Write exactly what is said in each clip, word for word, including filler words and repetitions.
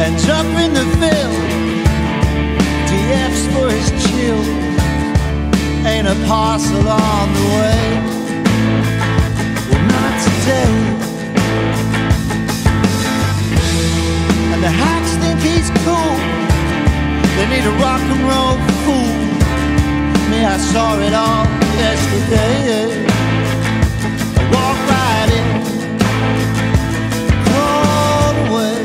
ends up in the field. D F's for his chill, ain't a parcel on the way. Well, not today. And the hacks think he's cool, they need a rock and roll fool. Me, I saw it all yesterday. I walked right in, crawled away,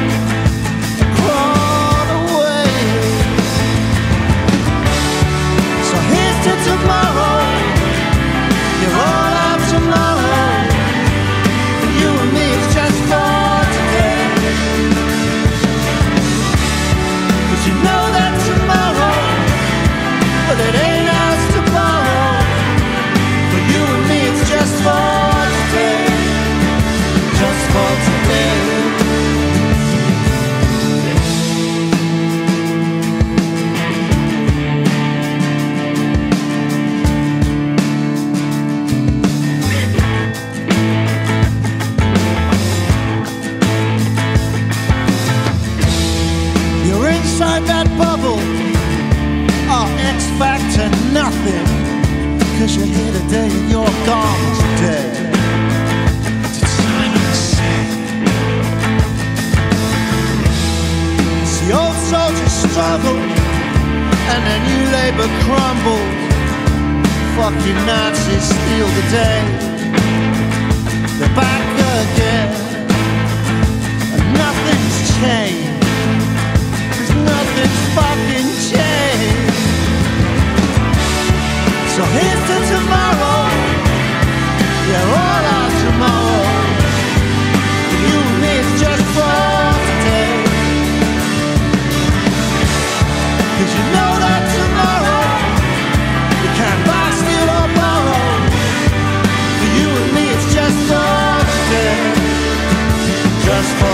crawled away. So here's to tomorrow, you're all of tomorrow. For you and me, it's just for today. 'Cause you know that tomorrow, but it ain't ours to borrow. For you and me, it's just for today, just for today. You're inside that bubble, oh, X Factor nothing. 'Cause you're here today and you're gone today. Did Simon say? See, old soldiers struggle and then new labor crumbles. Fucking Nazis steal the day. They're back again, and nothing's changed. 'Cause nothing's fucking changed. So here's to tomorrow, yeah, all our tomorrow. For you and me, it's just for today. 'Cause you know that tomorrow, you can't buy, steal or borrow. For you and me, it's just for today, just for